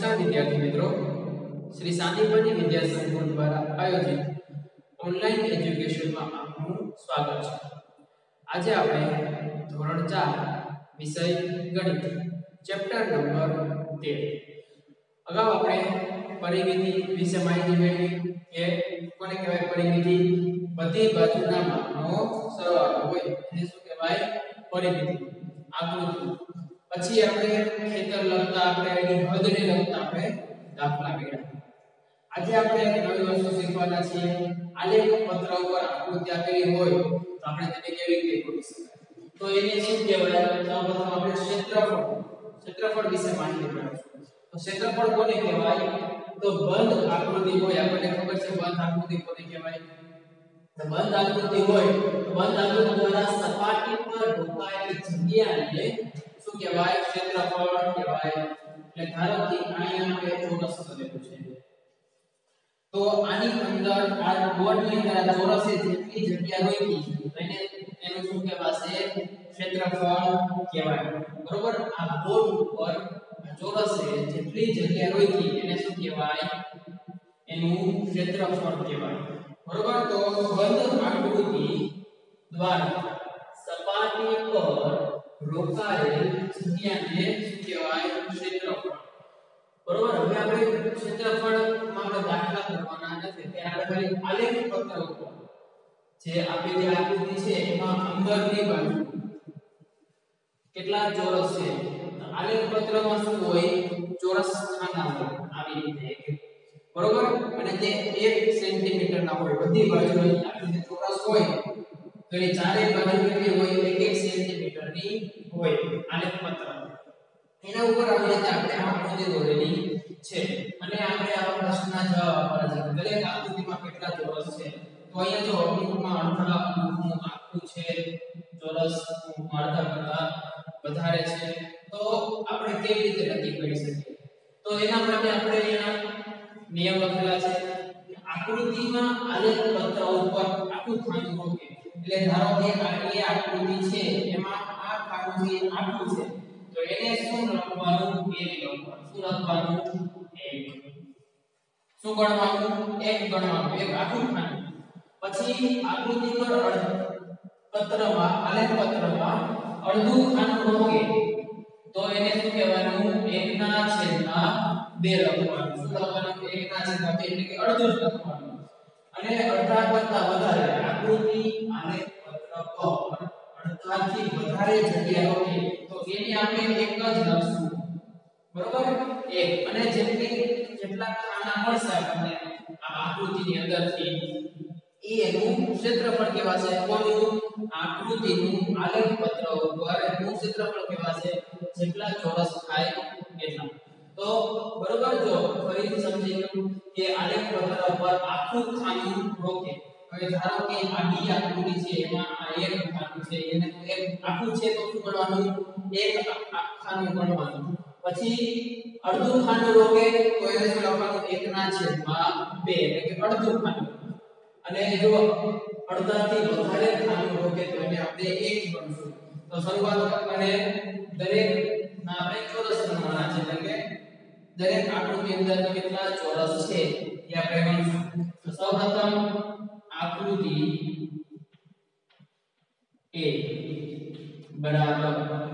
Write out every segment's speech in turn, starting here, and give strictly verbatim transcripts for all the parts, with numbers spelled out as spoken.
नमस्कार विद्यार्थी मित्रों, श्री सांदीपनी विद्या संकुल द्वारा आयोजित ऑनलाइन एज्युकेशन में आपનું स्वागत है। आज આપણે ધોરણ ચાર વિષય ગણિત ચેપ્ટર નંબર તેર અગાઉ આપણે પરિમિતિ વિશે માહિતી મેળવી કે કોને કહેવાય પરિમિતિ બધી બાજુના માપનો સરવાળો હોય એને શું કહેવાય પરિમિતિ આકૃતિ। પછી આપણે ખેતર લખતા આપણે એની હદને લખતા આપણે દાખલા કર્યા। આજે આપણે એક નવી વસ્તુ શીખવાના છીએ। આલેખ પત્ર ઉપર આકૃતિ આપેલી હોય તો આપણે તેને કેવી રીતે દોરી શકાય તો એને શું કહેવાય સૌપ્રથમ આપણે ક્ષેત્રફળ ક્ષેત્રફળ વિશે માહિતી મેળવીશું। તો ક્ષેત્રફળ કોને કહેવાય તો બંધ આકૃતિ હોય આપણને ખબર છે બંધ આકૃતિ કોને કહેવાય તો બંધ આકૃતિ હોય તો બંધ આકૃતિ દ્વારા સપાટી પર ઢોકાયેલી જગ્યાને શું કહેવાય ક્ષેત્રફળ કહેવાય। એટલે ધારો કે અહીંયા આપણે ચોરસ કરેલું છે તો આની અંદર આ બોર્ડની અંદર ચોરસે જેટલી જગ્યા રોકી એને એનું શું કહેવાશે ક્ષેત્રફળ કહેવાય બરોબર। આ બોર્ડ ઉપર ચોરસે જેટલી જગ્યા રોકી એને શું કહેવાય એનું ક્ષેત્રફળ કહેવાય બરોબર। તો બંધ આકૃતિ દ્વારા સપાટી પર રોકાયેલ જગ્યાને શું કહેવાય ક્ષેત્રફળ બરોબર। હવે આપણે ક્ષેત્રફળમાં આપણે દાખલા કરવાના નથી કે આપણે ખાલી આલેખ પત્ર ઉપર જે આપેલી આકૃતિ છે એમાં અંદરની બાજુ કેટલા ચોરસ છે આલેખ પત્રમાં શું હોય ચોરસ ખાના હોય આવી રીતે બરોબર અને તે એક સેન્ટીમીટર ના હોય બધી બાજુ આકૃતિ ચોરસ હોય તો એ ચારે બાજુ કેટલી હોય એક એક સેન્ટીમીટર ની હોય આલેખ પત્ર એના ઉપર આવી રીતે આપણે આકૃતિ દોરેલી છે અને આપણે આ પ્રશ્નના જવાબ આપવાના છે દરેક આકૃતિમાં કેટલા ચોરસ છે તો અહીંયા જો અમુકમાં અડધા અમુકનું આખું છે ચોરસ અડધા કરતા વધારે છે તો આપણે કેવી રીતે નક્કી કરી શકીએ તો એના માટે આપણે અહીંયા નિયમ લખેલા છે આકૃતિમાં આલેખ પત્ર ઉપર આખું ખાનું રોકે એટલે ધારો કે આ એ આકૃતિ છે એમાં આ ખાનું છે આખું છે તો એને શું લખવાનું એક લખવાનું શું લખવાનું એક શું ગણવાનું એક ગણવાનું એક આખું ખાનું પછી આકૃતિ પર પત્રમાં આલેખ પત્રમાં અડધું ખાનું રોકે તો એને શું કહેવાનું એક ના છેદમાં બે લખવાનું શું લખવાનું એક ના છેદમાં બે એટલે કે અડધું જ લખવાનું અને અડધા કરતા વધારે આકૃતિ આલેખ પત્ર પર અડધાથી વધારે જગ્યા રોકે તો એને આપણે એક જ લખશું બરોબર એક અને જેટલી જેટલા ખાના મળશે આપણને આ આકૃતિની અંદરથી એ એનું ક્ષેત્રફળ કહેવાશે કોનું આકૃતિનું આલેખ પત્ર ઉપર એનું ક્ષેત્રફળ કહેવાશે જેટલા ચોરસ થાય એટલા તો બરોબર જો ફરીથી સમજી લો કે આલેખ પત્ર પર આખું ખાનું રોકે હવે ધારો કે આ ડી આકૃતિ છે એમાં આ એક ખાનું છે એને તો એક આખું છે તો શું ગણવાનું એક ખાનું ગણવાનું પછી અડધું ખાનું રોકે તો એને શું લખવાનું એક ના છેદમાં બે એટલે કે અડધું ખાનું અને જો અડધાથી વધારે ખાનું રોકે તો એને આપણે એક ગણશું તો શરૂઆત કરવાને દરેક ના આપણે ચોરસ ગણવાના છે એટલે કે દરેક આકૃતિ અંદર કેટલા ચોરસ છે એ આપણે ગણશું તો સૌપ્રથમ આકૃતિ A બરાબર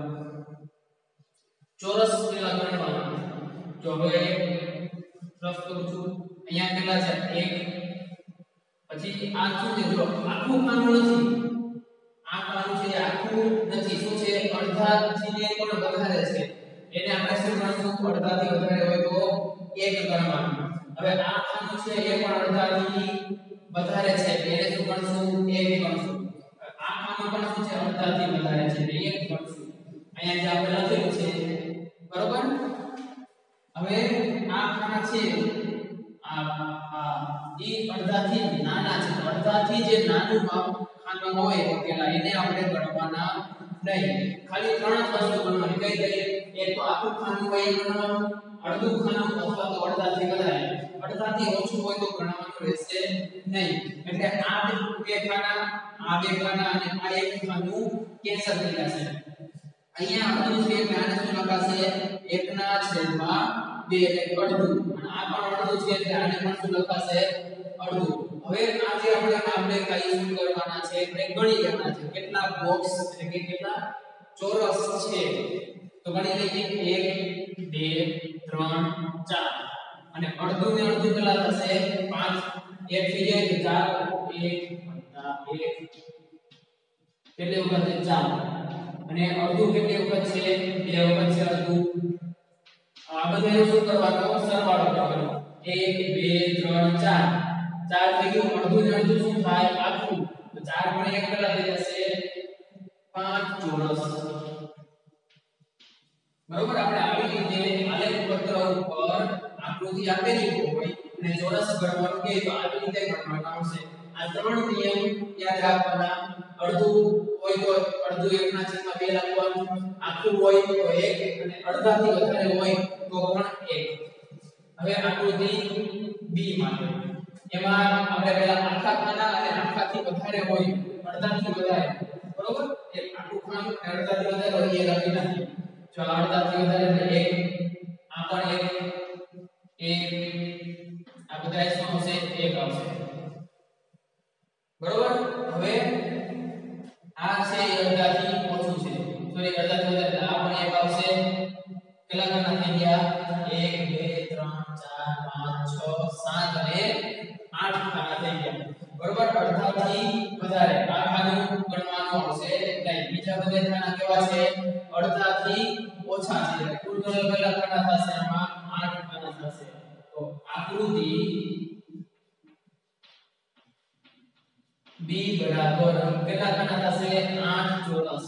ચોરસ પેલા ગણવાના જો હવે રફ કરું છું અહીંયા કેટલા છે એક પછી આ શું છે જો આખું ખાનું નથી આ ખાનું છે આખું નથી શું છે અડધાથી ને પણ વધારે છે એને આપણે શું ગણશું અડધાથી વધારે હોય તો એક ગણવાનું હવે આ ખાનું છે એ પણ અડધાથી વધારે છે એટલે એને શું ગણશું એક ગણશું આ ખાનું પણ શું છે અડધાથી વધારે છે એટલે એક ગણશું અહીંયા જે આપણે લખેલું છે બરોબર હવે આ ખાના છે આ આ ઈ અડધાથી નાના છે અડધાથી જે નાનું ખાનું હોય ઓકેલા એને આપણે ગણવાના નહીં ખાલી ત્રણ જ વસ્તુ ગણવાની કઈ કઈ એક તો આખું ખાનું હોય એ ગણવાનું અડધું ખાનું અથવા તો અડધાથી વધારે અડધાથી ઓછું હોય તો ગણવાનું રહેશે નહીં એટલે આ બે ખાના આ બે ખાના અને આ એક ખાનું કેન્સલ થઈ જશે અહીંયા અડધું છે એટલે આને શું લખાશે એક ના છેદમાં બે એટલે અડધું અને આ પણ અડધું છે એટલે આને પણ શું લખાશે અડધું હવે આ જે આપણે આપણે કઈ શું કરવાના છે એટલે ગણી લેવાના છે કેટલા બોક્સ એટલે કે કેટલા ચોરસ છે તો ગણી લઈએ એક બે ત્રણ ચાર અને અડધું ને અડધું કેટલા થશે પાંચ એક થઈ જાય તો ચાર એક એક કેટલી વખત છે ચાર અને અડધું કેટલી વખત છે બે વખત છે અડધું આ બધાને શું કરવાનો સરવાળો કરવાનો એક બે ત્રણ ચાર ચાર થઈ ગયું અડધું ને અડધું શું થાય આખું તો ચાર પણ એક કેટલા થઈ જશે પાંચ ચોરસ બરોબર આપણે આવી રીતે આલેખ પત્ર ઉપર આકૃતિ આપેલી હોય અને ચોરસ ગણવાનું કે તો આવી રીતે ગણવાનું આવશે આ ત્રણ નિયમ યાદ રાખવાના અડધું હોય તો અડધું એક ના છેદમાં બે લખવાનું આખું હોય તો એક અને અડધાથી વધારે હોય તો પણ એક હવે આકૃતિ બી માટે એમાં આપણે પહેલા આખા ખાના અને આખાથી વધારે હોય અડધાથી વધારે બરોબર એક આખું ખાનું અને અડધાથી વધારે હોય એ લખી નાખીએ જો અડધાથી વધારે એટલે એક આ પણ એક એક આ બધા શું આવશે એક આવશે બરોબર હવે આ છે અડધાથી ઓછું છે સોરી અડધાથી વધારે આ પણ એક આવશે કેટલા ખાના થઈ ગયા એક બે ત્રણ ચાર પાંચ છ સાત અને આઠ ખાના થઈ ગયા બરોબર અડધાથી વધારે આ ખાનું ગણવાનું આવશે નહીં બીજા બધા ખાના કેવા છે અડધાથી ઓછા છે કુલ ટોટલ કેટલા ખાના થશે આમાં આઠ ખાના થશે તો આકૃતિ B બરાબર કેટલા ખાના થશે આઠ ચોરસ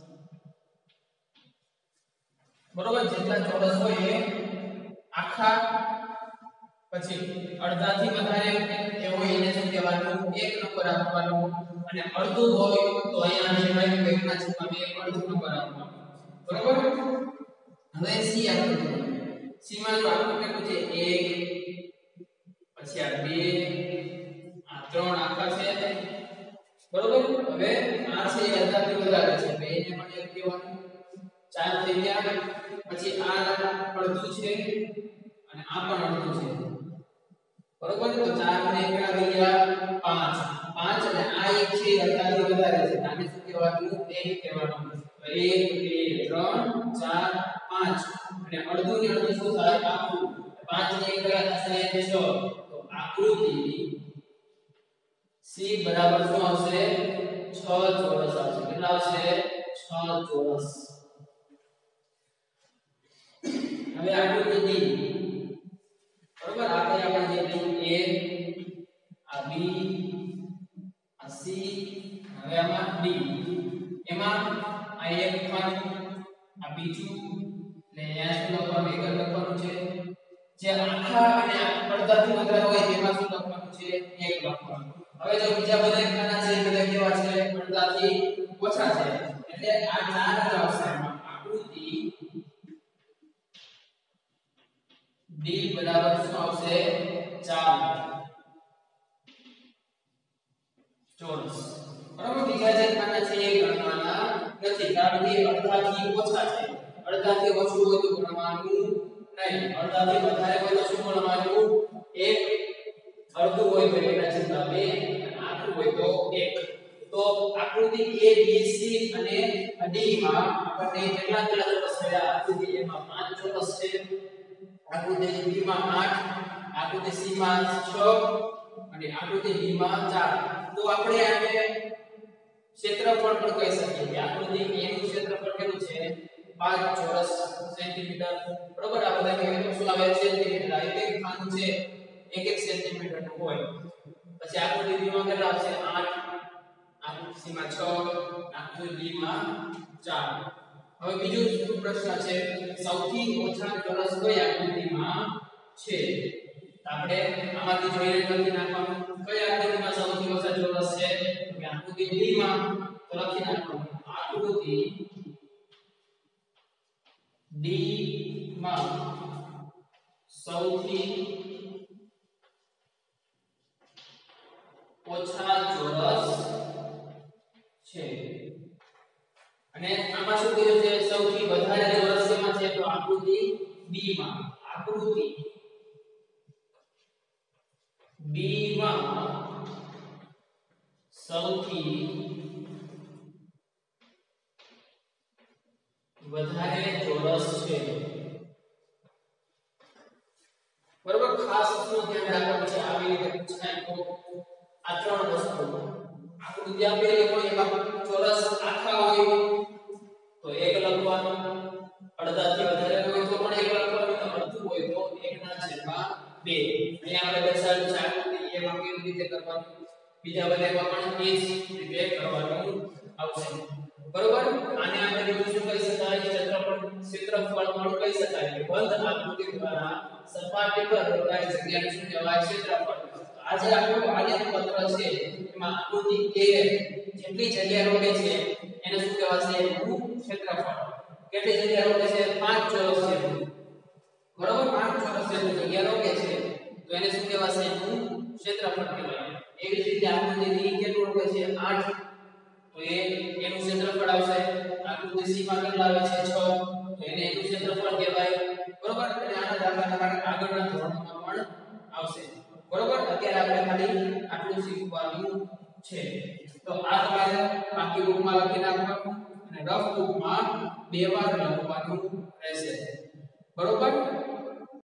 બરોબર જેટલા ચોરસ હોય એ આખા પછી અડધાથી વધારે એ હોય એને શું કહેવાનું એક નંબર આપવાનો અને અડધું હોય તો અહીંયા જે ભાઈ એકના છેદમાં બે અડધું નંબર આપવાનો બરોબર હવે સી આકૃતિ સી માં જો આકૃતિ કેટલું છે એક પછી આ બે આ ત્રણ આખા છે બરોબર હવે આ છે અડધાથી વધારે છે બે ને પણ એક કહેવાનું ચાર થઈ ગયા પછી આ અડધું છે અને આ પણ અડધું છે બરોબર તો ચાર ને કેટલા થઈ ગયા પાંચ પાંચ અને આ એક છે અડધાથી વધારે છે આને શું કહેવાનું એક કહેવાનું તો એક બે ત્રણ ચાર પાંચ અને અડધું ને અડધું શું થાય આખું પાંચ ને એક કેટલા થશે છ તો આકૃતિ C બરાબર શું આવશે છ ચોરસ આવશે કેટલા આવશે છ ચોરસ હવે આકૃતિ D બરોબર આપણે આપણે જે A આ B આ C હવે આમાં D એમાં આ એક ખાનું આ બીજું ને અહીંયા શું લખવાનું એક લખવાનું છે જે આખા અને અડધાથી વધારે હોય તેમાં શું લખવાનું છે એક લખવાનું હવે જો બીજા બધા ખાના છે એ બધા કેવા છે અડધાથી ઓછા છે એટલે આ ચાર જ આવશે આમાં આકૃતિ D બરાબર શું આવશે ચાર ચોરસ બરાબર બીજા જે ખાના છે એ ગણવાના નથી કારણ કે અડધાથી ઓછા છે અડધાથી ઓછું હોય તો ગણવાનું નહીં અડધાથી વધારે હોય તો શું ગણવાનું એક અડધું હોય તો એના છેદમાં બે આખું હોય તો એક તો આકૃતિ A B C અને D માં આપણને કેટલા કેટલા ચોરસ મળ્યા આકૃતિ A માં પાંચ ચોરસ છે આકૃતિ B માં આઠ આકૃતિ C માં છ અને આકૃતિ D માં ચાર તો આપણે આને ક્ષેત્રફળ પણ કહી શકીએ કે આકૃતિ A નું ક્ષેત્રફળ કેટલું છે પાંચ ચોરસ સેન્ટીમીટર બરોબર આ બધા કે શું આવે સેન્ટીમીટર એક એક ખાનું છે એક એક સેન્ટીમીટર નું હોય પછી આકૃતિ B માં કેટલા આવશે આઠ આકૃતિ C માં છ આકૃતિ D માં ચાર હવે બીજો પ્રશ્ન છે સૌથી ઓછા ચોરસ કઈ આકૃતિમાં છે આપણે આમાંથી જોઈને લખી નાખવાનું કઈ આકૃતિમાં સૌથી ઓછા ચોરસ છે તો કે આકૃતિ D માં તો લખી નાખવાનું આકૃતિ D માં સૌથી ઓછા ચોરસ છે અને આમાં શું કીધું છે સૌથી વધારે ચોરસ શેમાં છે તો આકૃતિ B માં આકૃતિ B માં સૌથી વધારે ચોરસ છે બરોબર ખાસ વસ્તુ ધ્યાન રાખવાનું છે આવી રીતે પૂછાય તો આ ત્રણ વસ્તુ આકૃતિ આપેલી હોય એમાં ચોરસ આખા હોય તો એક લખવાનું અડધાથી વધારે હોય તો પણ એક લખવાનું તો અડધું હોય તો એક ના છેદમાં બે અહીંયા આપણે દર્શાવ્યું છે આકૃતિ એમાં કેવી રીતે કરવાનું બીજા બધામાં પણ એ જ રીતે કરવાનું આવશે બરોબર આને આપણે બીજું શું કહી શકાય ક્ષેત્રફળ ક્ષેત્રફળ પણ કહી શકાય બંધ આકૃતિ દ્વારા સપાટી પર રહેલી જગ્યાને શું કહેવાય ક્ષેત્રફળ આજે આપણું આલેખ પત્ર છે એમાં આકૃતિ A જેટલી જગ્યા રોકે છે એને શું કહેવાશે એનું ક્ષેત્રફળ કેટલી જગ્યા રોકે છે પાંચ ચોરસ છે બરોબર પાંચ ચોરસ જેટલી જગ્યા રોકે છે તો એને શું કહેવાશે એનું ક્ષેત્રફળ કહેવાય એવી જ રીતે આકૃતિ D કેટલું રોકે છે આઠ તો એ એનું ક્ષેત્રફળ આવશે આકૃતિ C માં કેટલા આવે છે છ તો એને એનું ક્ષેત્રફળ કહેવાય બરોબર એટલે આના દાખલા તમારે આગળના ધોરણમાં પણ આવશે બરોબર અત્યારે આપણે ખાલી આટલું શીખવાનું છે તો આ તમારે બાકી બુકમાં લખી નાખવાનું અને રફ બુકમાં બે વાર લખવાનું રહેશે બરોબર